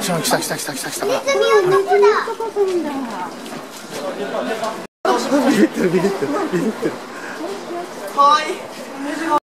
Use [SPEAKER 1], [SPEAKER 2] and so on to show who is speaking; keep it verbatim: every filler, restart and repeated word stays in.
[SPEAKER 1] 来た来た来た来た来た来た。
[SPEAKER 2] ネズミ男だ。
[SPEAKER 1] ビビってるビビってるビビってる。
[SPEAKER 3] かわいい。